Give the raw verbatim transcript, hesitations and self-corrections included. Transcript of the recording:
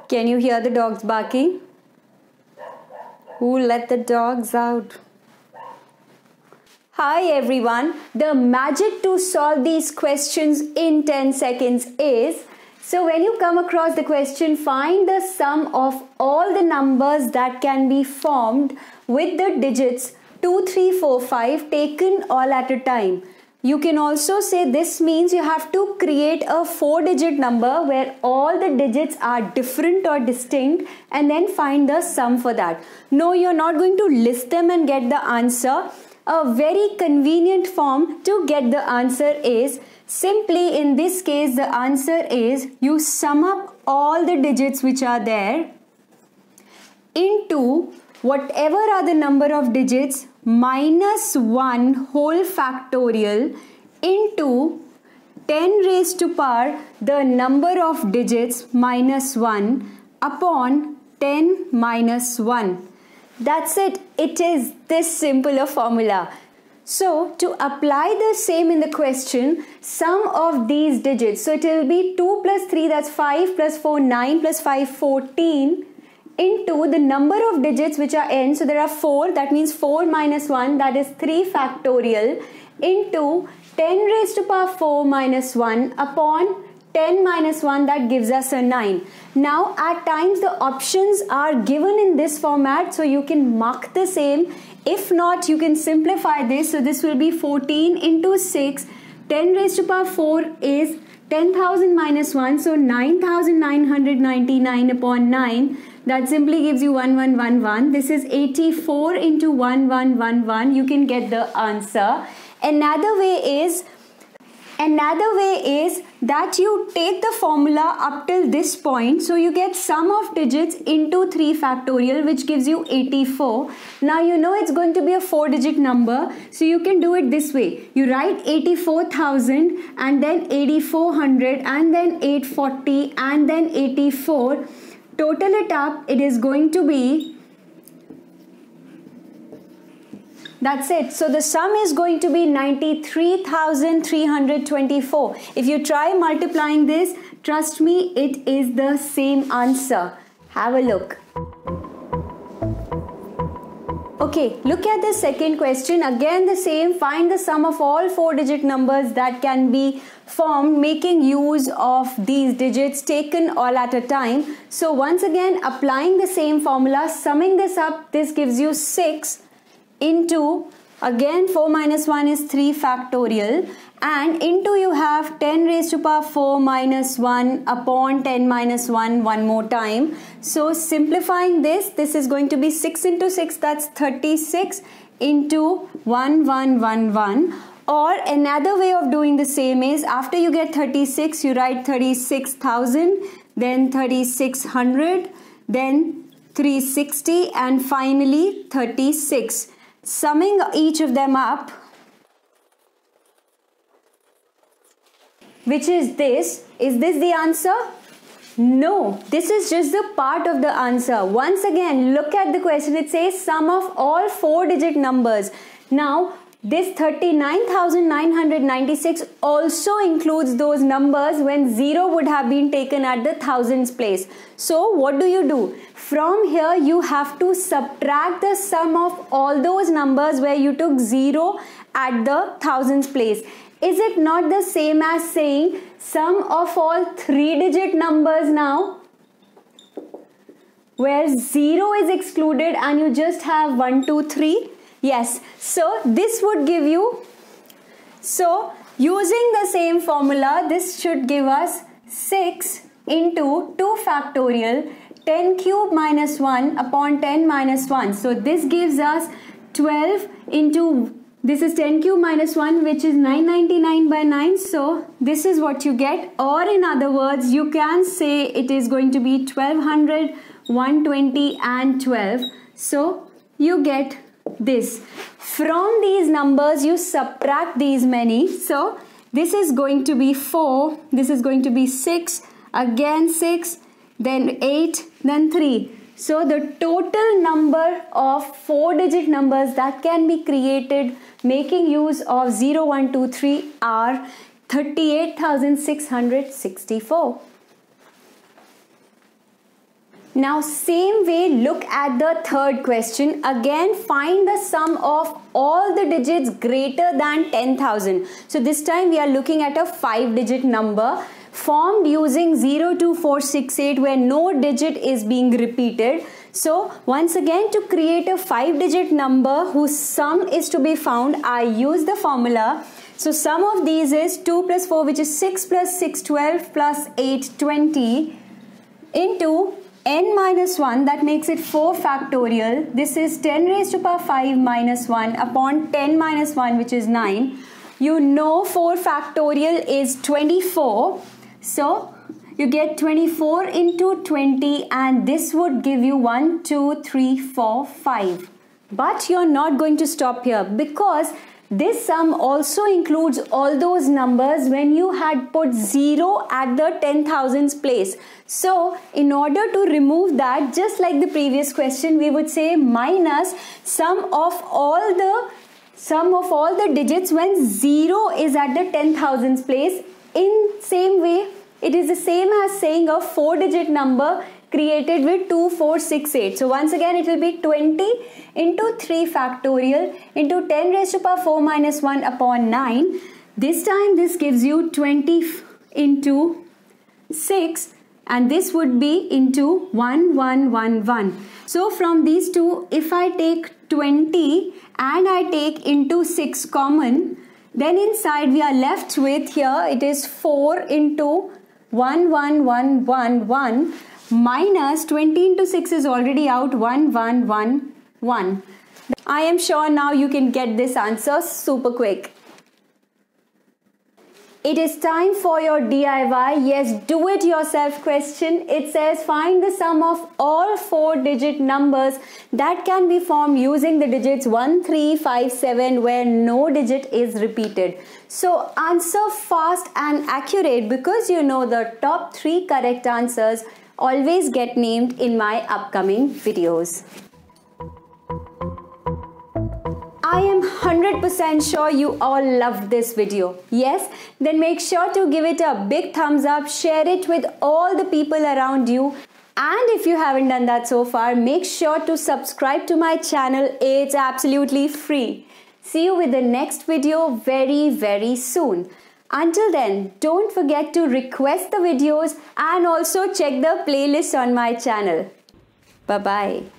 Can you hear the dogs barking? Who let the dogs out? Hi everyone. The magic to solve these questions in ten seconds is, so when you come across the question, find the sum of all the numbers that can be formed with the digits two, three, four, five taken all at a time. You can also say this means you have to create a four digit number where all the digits are different or distinct and then find the sum for that. No, you're not going to list them and get the answer. A very convenient form to get the answer is simply, in this case, the answer is you sum up all the digits which are there into whatever are the number of digits minus one whole factorial into ten raised to power the number of digits minus one upon ten minus one. That's it. It is this simple a formula. So to apply the same in the question, sum of these digits, so it will be two plus three, that's five, plus four, nine, plus five, fourteen, into the number of digits which are n, so there are four, that means four minus one, that is three factorial, into ten raised to power four minus one upon ten minus one, that gives us a nine. Now at times the options are given in this format, so you can mark the same. If not, you can simplify this. So this will be fourteen into six, ten raised to power four is ten thousand minus one, so nine thousand nine hundred ninety-nine upon nine. That simply gives you one thousand one hundred eleven. This is eighty-four into one thousand one hundred eleven. You can get the answer. Another way is Another way is that you take the formula up till this point. So you get sum of digits into three factorial, which gives you eighty-four. Now you know it's going to be a four digit number. So you can do it this way. You write eighty-four thousand and then eighty-four hundred and then eight hundred forty and then eighty-four. Total it up, it is going to be, that's it. So the sum is going to be ninety-three thousand three hundred twenty-four. If you try multiplying this, trust me, it is the same answer. Have a look. Okay, look at the second question. Again the same. Find the sum of all four digit numbers that can be formed making use of these digits taken all at a time. So once again, applying the same formula, summing this up, this gives you six into, again four minus one is three factorial, and into you have ten raised to power four minus one upon ten minus one one more time. So simplifying this, this is going to be six into six, that's thirty-six into one thousand one hundred eleven. Or another way of doing the same is, after you get thirty-six, you write thirty-six thousand, then thirty-six hundred, then three hundred sixty, and finally thirty-six. Summing each of them up, which is this. Is this the answer? No, this is just the part of the answer. Once again, look at the question. It says sum of all four digit numbers. Now, this thirty-nine thousand nine hundred ninety-six also includes those numbers when zero would have been taken at the thousands place. So what do you do? From here you have to subtract the sum of all those numbers where you took zero at the thousands place. Is it not the same as saying sum of all three digit numbers now, where zero is excluded and you just have one, two, three? Yes, so this would give you, so using the same formula, this should give us six into two factorial, ten cube minus one upon ten minus one. So this gives us twelve into, this is ten cube minus one, which is nine hundred ninety-nine by nine. So this is what you get. Or in other words, you can say it is going to be twelve hundred, one hundred twenty and twelve. So you get this. From these numbers you subtract these many. So this is going to be four, this is going to be six, again six, then eight, then three. So the total number of four digit numbers that can be created making use of zero, one, two, three are thirty-eight thousand six hundred sixty-four. Now same way, look at the third question. Again, find the sum of all the digits greater than ten thousand. So this time we are looking at a five digit number formed using zero two four six eight where no digit is being repeated. So once again, to create a five digit number whose sum is to be found, I use the formula. So sum of these is two plus four, which is six plus six, twelve plus eight, twenty into n minus one, that makes it four factorial. This is ten raised to power five minus one upon ten minus one, which is nine. You know four factorial is twenty-four. So you get twenty-four into twenty, and this would give you one, two, three, four, five. But you're not going to stop here, because this sum also includes all those numbers when you had put zero at the ten thousands place. So in order to remove that, just like the previous question, we would say minus sum of all the sum of all the digits when zero is at the ten thousands place. In same way, it is the same as saying a four digit number created with two, four, six, eight. So once again, it will be twenty into three factorial into ten raised to power four minus one upon nine. This time this gives you twenty into six, and this would be into one, one, one, one. So from these two, if I take twenty and I take into six common, then inside we are left with, here it is four into one, one, one, one, one, minus twenty into six is already out, one, one, one, one. I am sure now you can get this answer super quick. It is time for your D I Y, yes, do it yourself question. It says find the sum of all four digit numbers that can be formed using the digits one, three, five, seven where no digit is repeated. So answer fast and accurate, because you know the top three correct answers always get named in my upcoming videos. I am one hundred percent sure you all loved this video. Yes? Then make sure to give it a big thumbs up, share it with all the people around you. And if you haven't done that so far, make sure to subscribe to my channel. It's absolutely free. See you with the next video very, very soon. Until then, don't forget to request the videos and also check the playlist on my channel. Bye-bye.